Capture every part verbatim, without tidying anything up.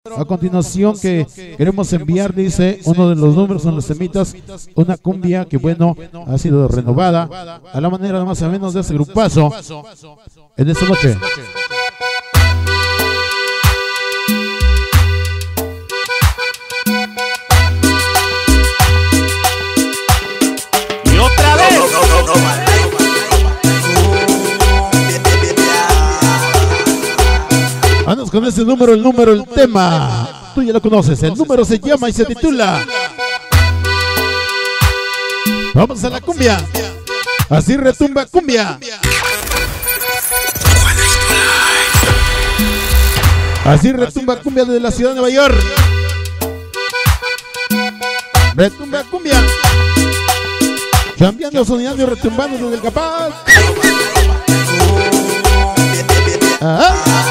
A continuación que queremos enviar, dice, uno de los números en los temitas, una cumbia que bueno, ha sido renovada a la manera más o menos de ese grupazo en esta noche. Y otra vez. Vamos con ese número, el número, el tema. Tú ya lo conoces, el número se llama y se titula Vamos a la cumbia. Así retumba cumbia. Así retumba cumbia desde la ciudad de Nueva York. Retumba cumbia. Cambiando, sonando y retumbando desde el capaz. Ajá.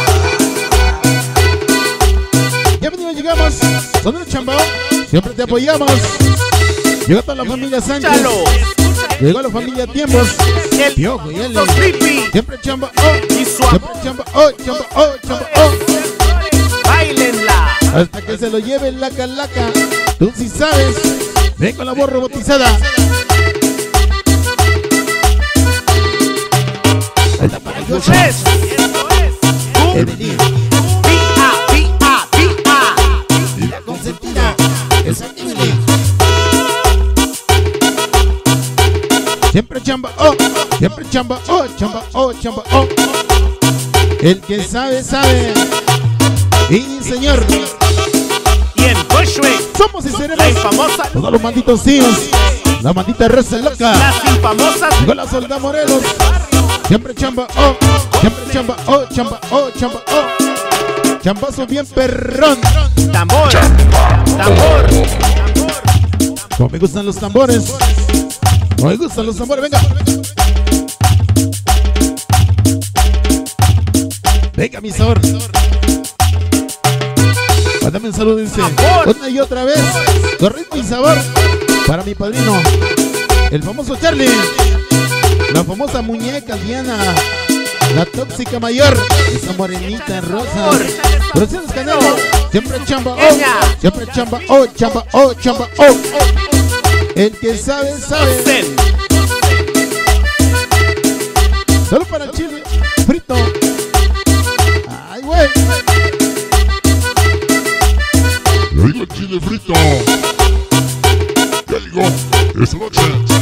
Ya venimos, llegamos. Son el Chambao. Siempre te apoyamos. Llegó toda la familia Sánchez. Llegó la familia Tiempos. Piojo y él. Siempre Chamba. Oh. Siempre Chamba. Oh, Chamba. Oh, Chamba. Oh. Bailenla. Hasta que se lo lleve la calaca. Tú sí sabes. Ven con la voz robotizada. Esta para yo. Esto es. El venir. La consentida. Es increíble. Siempre Chamba. Oh. Siempre Chamba. Oh, Chamba. Oh, Chamba. Oh. El que sabe, sabe. Y señor. Y en Bushwick Somos y seremos la infamosa. todos los malditos tíos. La maldita raza loca. Las infamosas. Con la Solda Morelos. Siempre Chamba. Oh. Siempre Chamba. Oh, Chamba. Oh, Chamba. Oh. Chambazo bien perrón. Tambor. Tambor. Como me gustan los tambores. Como me gustan los tambores. Venga. Venga, mi sabor. Mándame un saludo, dice. Una y otra vez. Con ritmo y sabor. Para mi padrino, el famoso Charlie. La famosa muñeca Diana. La tóxica mayor. Esa morenita rosa. Producciones Canelo. Siempre Chamba. Oh. Siempre Chamba. Oh, Chamba. Oh, Chamba. Oh. El que sabe, sabe. Solo para el chile frito. Ay, güey. Le digo el chile frito. Ya llegó esta noche.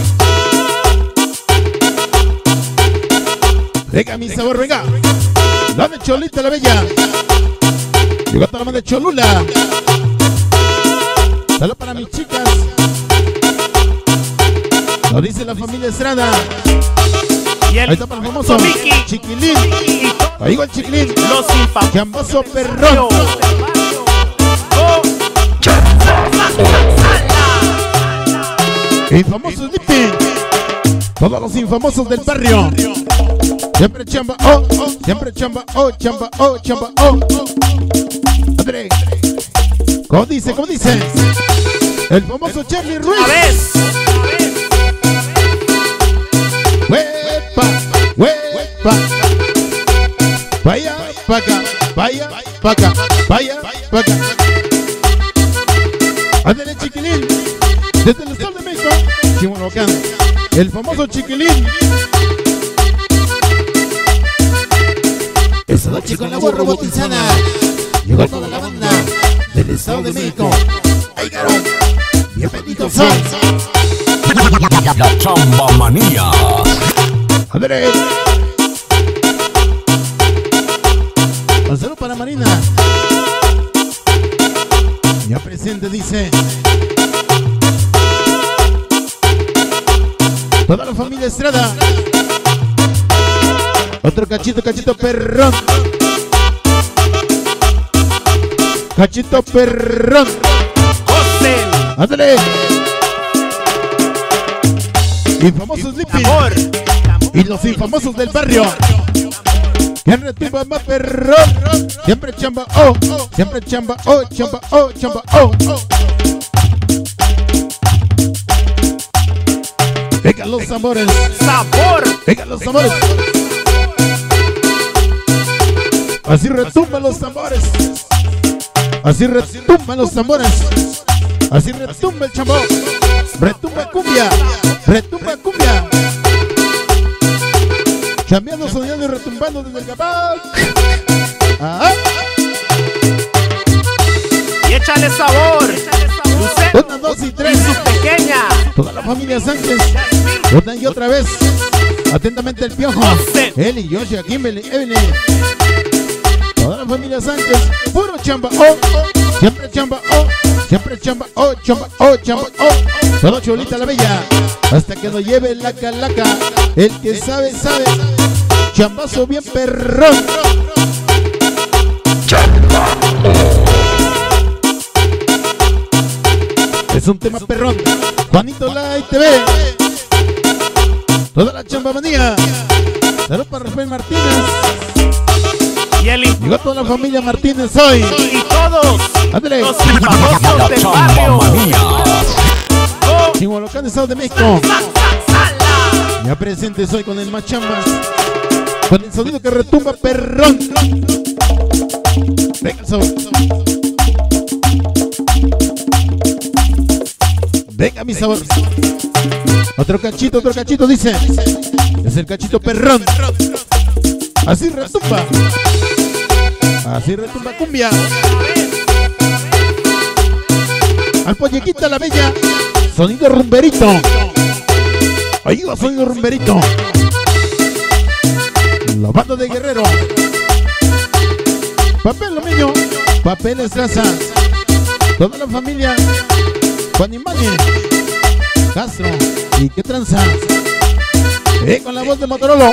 Venga, mi sabor, venga. Dame Cholita la bella. Llegó toda la mano de Cholula. Saludos para mis chicas. Lo dice la familia Estrada. Y el Ahí está para el famoso Mickey. Chiquilín. Y Ahí va el Chiquilín. los infamosos. Chambazo perrón. Infamosos Lipi. Todos los infamosos del barrio. Siempre Chamba. Oh, oh. Siempre Chamba. Oh, Chamba. Oh, Chamba. Oh. André. ¿Cómo dice? ¿Cómo dice? El famoso Charlie Ruiz. Una vez. Huepa, huepa. Vaya, pa' acá, vaya, pa' acá, vaya, pa' acá. Ándale, Chiquilín. Desde el estado de México, Chihuahua, el famoso Chiquilín. Esta noche con la voz robotizada llegó toda la banda del estado de México. ¡Ay, caro! Bienvenidos son La Chamba Manía. André. Un saludo para Marina. Ya presente, dice. Toda la familia Estrada. Otro cachito, cachito perrón. Cachito perrón. Gosen. Ándale. Infamosos Lipi. Tambor. Y los infamosos del barrio. ¿Quién retumba más perrón? Siempre Chamba. Oh. Siempre Chamba. Oh, Chamba. Oh, Chamba. Oh. Venga los amores. Sabor. Venga los amores. Así retumban los tambores. Así retumban los tambores. Así retumba el chambón. Retumba cumbia. Retumba cumbia. Chambeando, soñando y retumbando desde el capaz. Ajá. Y échale sabor. Lucero, Una, dos y tres. y su pequeña. Toda la familia Sánchez. Una y otra vez. Atentamente el Piojo. Eli, Yoshi, Kimberly, Evelyn. Toda la familia Sánchez. Puro chamba. Oh, oh. Siempre chamba. Oh. Siempre chamba. Oh, chamba. Oh, chamba. Oh. Todo Cholita la Bella. Hasta que nos lleve la calaca. El que sabe, sabe. Chambazo bien perrón. Es un tema perrón. Juanito Light T V. Toda la chamba manía. Saludos para Rafael Martínez. Y el Llegó toda la familia Martínez hoy. y todos Ándale. los famosos del barrio. Oh, Chihuahua, Estado de México. Ya presentes hoy con el más chambas. Con el sonido que retumba perrón. Venga el sabor. Venga mi sabor. Otro cachito, otro cachito dice. Es el cachito perrón. Así retumba. Así retumba cumbia. Al Pollequita la Bella. Sonido rumberito. Oiga, sonido rumberito. La banda de Guerrero. Papel Lomeño. Papel Estraza. Toda la familia. Juan y Mani. Castro. ¿Y qué tranza? Eh, con la voz de Motorola.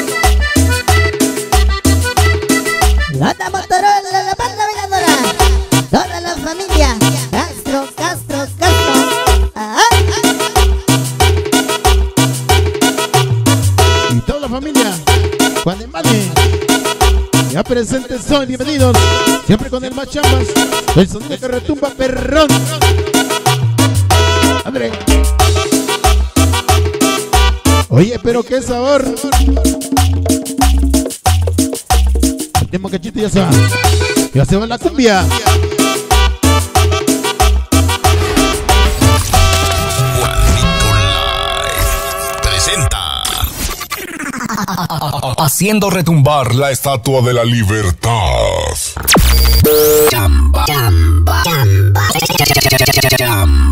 La banda Motorola, la banda veladora. Toda la familia. Castro, Castro, Castro. Ajá. Y toda la familia. Juan y Mani. Ya presentes son, bienvenidos. Siempre con el más chambas. El sonido que retumba perrón. André. Oye, pero qué sabor. El último cachito ya se va. Ya se va la cumbia. Juanito Live presenta haciendo retumbar la Estatua de la Libertad. Chamba, chamba, chamba, chamba.